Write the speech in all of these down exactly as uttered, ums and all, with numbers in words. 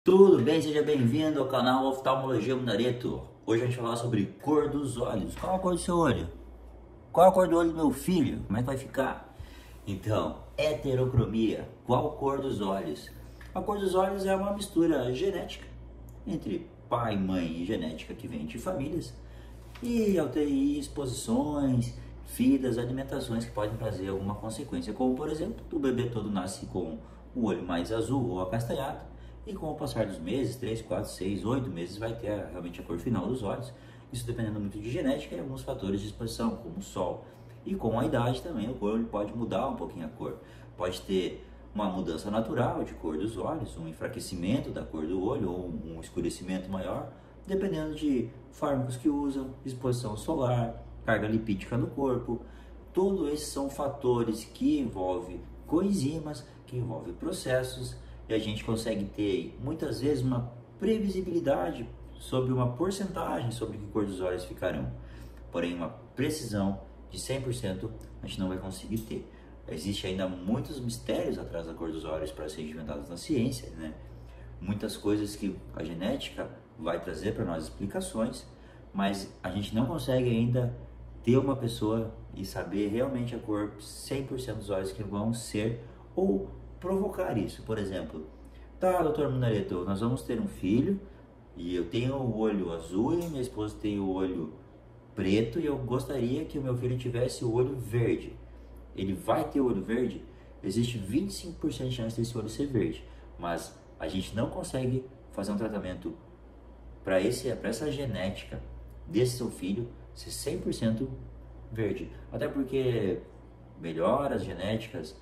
Tudo bem? Seja bem-vindo ao canal Oftalmologia Munareto. Hoje a gente vai falar sobre cor dos olhos. Qual a cor do seu olho? Qual a cor do olho do meu filho? Como é que vai ficar? Então, heterocromia. Qual a cor dos olhos? A cor dos olhos é uma mistura genética entre pai, mãe e genética que vem de famílias e, e exposições, vidas, alimentações que podem trazer alguma consequência, como por exemplo, o bebê todo nasce com o olho mais azul ou acastanhado. E com o passar dos meses, três, quatro, seis, oito meses, vai ter a, realmente a cor final dos olhos. Isso dependendo muito de genética e alguns fatores de exposição, como o sol. E com a idade também o olho pode mudar um pouquinho a cor. Pode ter uma mudança natural de cor dos olhos, um enfraquecimento da cor do olho ou um escurecimento maior, dependendo de fármacos que usam, exposição solar, carga lipídica no corpo. Todos esses são fatores que envolvem coenzimas, que envolvem processos, e a gente consegue ter muitas vezes uma previsibilidade sobre uma porcentagem sobre que cor dos olhos ficarão. Porém, uma precisão de cem por cento a gente não vai conseguir ter. Existe ainda muitos mistérios atrás da cor dos olhos para serem inventados na ciência, né? Muitas coisas que a genética vai trazer para nós explicações, mas a gente não consegue ainda ter uma pessoa e saber realmente a cor cem por cento dos olhos que vão ser ou provocar isso. Por exemplo, tá, doutor Munareto, nós vamos ter um filho e eu tenho o olho azul e minha esposa tem o olho preto e eu gostaria que o meu filho tivesse o olho verde. Ele vai ter o olho verde? Existe vinte e cinco por cento de chance desse olho ser verde, mas a gente não consegue fazer um tratamento para esse para essa genética desse seu filho ser cem por cento verde. Até porque melhoras genéticas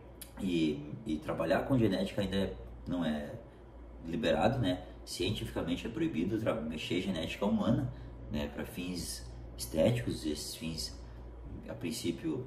E, e trabalhar com genética ainda não é liberado, né? Cientificamente é proibido mexer genética humana, né? Para fins estéticos, esses fins a princípio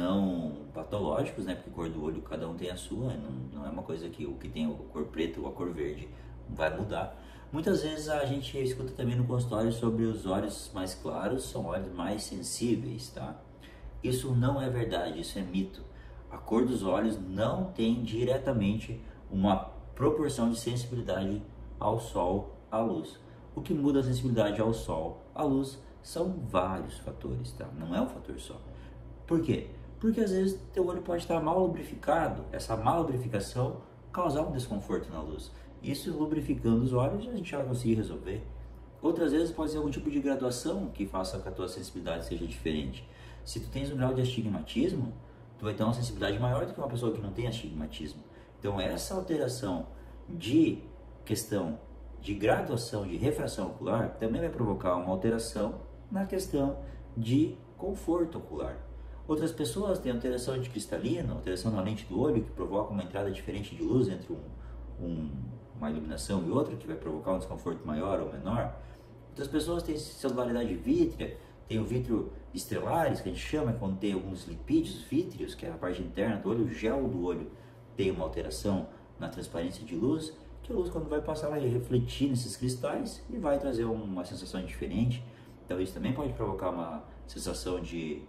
não patológicos, né? Porque a cor do olho cada um tem a sua, não, não é uma coisa que o que tem a cor preta ou a cor verde vai mudar. Muitas vezes a gente escuta também no consultório sobre os olhos mais claros são olhos mais sensíveis, tá? Isso não é verdade, isso é mito. A cor dos olhos não tem diretamente uma proporção de sensibilidade ao sol, à luz. O que muda a sensibilidade ao sol, à luz, são vários fatores, tá? Não é um fator só. Por quê? Porque às vezes teu olho pode estar mal lubrificado, essa mal lubrificação causar um desconforto na luz. Isso lubrificando os olhos a gente já vai conseguir resolver. Outras vezes pode ser algum tipo de graduação que faça com que a tua sensibilidade seja diferente. Se tu tens um grau de astigmatismo, tu vai ter uma sensibilidade maior do que uma pessoa que não tem astigmatismo. Então essa alteração de questão de graduação de refração ocular também vai provocar uma alteração na questão de conforto ocular. Outras pessoas têm alteração de cristalino, alteração na lente do olho, que provoca uma entrada diferente de luz entre um, um, uma iluminação e outra, que vai provocar um desconforto maior ou menor. Outras pessoas têm celularidade vítrea, tem o vítreo estrelares, que a gente chama, quando tem alguns lipídios vítreos, que é a parte interna do olho, o gel do olho tem uma alteração na transparência de luz, que a luz quando vai passar vai refletir nesses cristais e vai trazer uma sensação diferente. Então isso também pode provocar uma sensação de,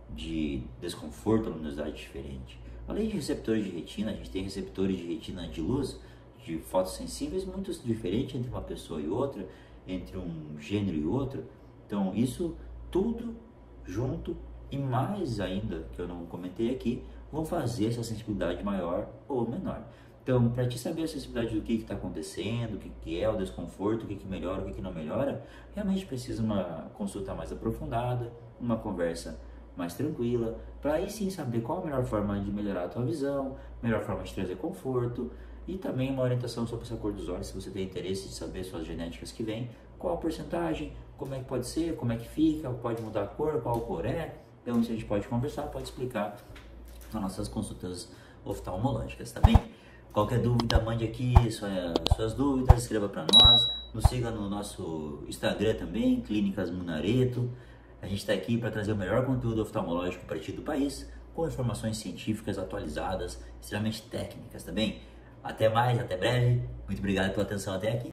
de desconforto, luminosidade diferente. Além de receptores de retina, a gente tem receptores de retina de luz, de fotossensíveis, muito diferentes entre uma pessoa e outra, entre um gênero e outro. Então isso tudo junto e mais ainda, que eu não comentei aqui, vão fazer essa sensibilidade maior ou menor. Então, para te saber a sensibilidade do que está acontecendo, o que, que é o desconforto, o que, que melhora, o que, que não melhora, realmente precisa uma consulta mais aprofundada, uma conversa mais tranquila, para aí sim saber qual a melhor forma de melhorar a tua visão, melhor forma de trazer conforto, e também uma orientação sobre essa cor dos olhos, se você tem interesse de saber suas genéticas que vem, qual a porcentagem, como é que pode ser, como é que fica, pode mudar a cor, qual cor é. Então isso a gente pode conversar, pode explicar nas nossas consultas oftalmológicas, tá bem? Qualquer dúvida, mande aqui suas, suas dúvidas, escreva para nós, nos siga no nosso Instagram também, Clínicas Munareto. A gente está aqui para trazer o melhor conteúdo oftalmológico para ti do país, com informações científicas atualizadas, extremamente técnicas, tá bem? Até mais, até breve, muito obrigado pela atenção até aqui.